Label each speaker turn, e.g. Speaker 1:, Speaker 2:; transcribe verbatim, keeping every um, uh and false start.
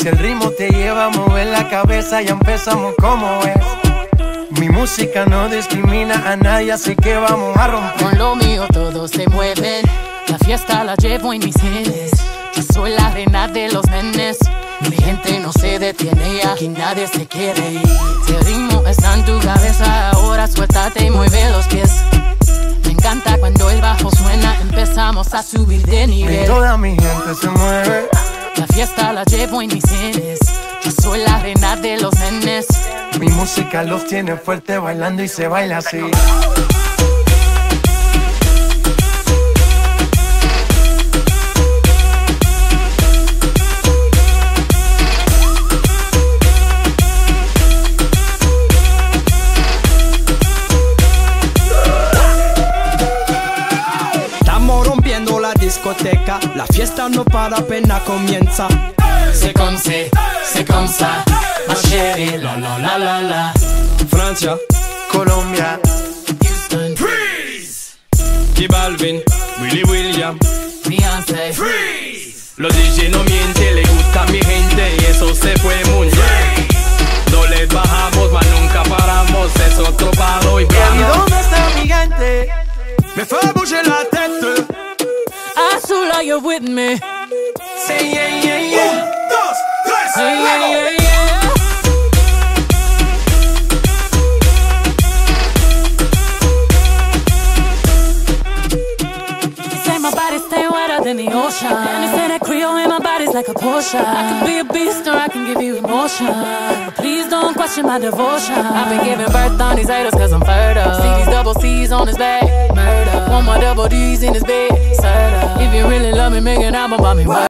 Speaker 1: Si el ritmo te lleva a mover la cabeza, ya empezamos como es. Mi música no discrimina a nadie, así que vamos a romper.
Speaker 2: Con lo mío todos se mueven, la fiesta la llevo en mis genes. Yo soy la reina de los nenes. Mi gente no se detiene y aquí nadie se quiere ir. Si el ritmo está en tu cabeza, ahora suéltate y mueve los pies. Me encanta cuando el bajo suena, empezamos a subir de nivel.
Speaker 1: Y toda mi gente se mueve.
Speaker 2: La fiesta la llevo en mis genes. Yo soy la reina de los nenes.
Speaker 1: Mi música los tiene fuerte bailando y se baila así.
Speaker 3: Discoteca, la fiesta no para, apenas comienza.
Speaker 2: C'est comme c'est, c'est comme ça, ma chérie, la la la la la.
Speaker 3: Francia,
Speaker 1: Colombia,
Speaker 2: Houston,
Speaker 3: Freeze. J Balvin, Willy William,
Speaker 2: Beyoncé,
Speaker 3: Freeze. Los D J no mienten, le gusta a mi gente y eso se fue muy bien. No les bajamos, mas nunca paramos, es otro palo y
Speaker 1: ¿y dónde está mi gente?
Speaker 3: Me fue bouger la tête.
Speaker 2: Azula, you're with me.
Speaker 3: Say yeah, yeah, yeah. Un, dos, tres,
Speaker 2: Hey, yeah, yeah, yeah. They say my body stay wetter than the ocean. And they say that Creole in my body's like a Porsche. I can be a beast or I can give you emotion. But please don't question my devotion. I've been giving birth on these haters cause I'm fertile. See these double C's on his back, murder. One more double D's in his bed, If you really love me, make an album about me.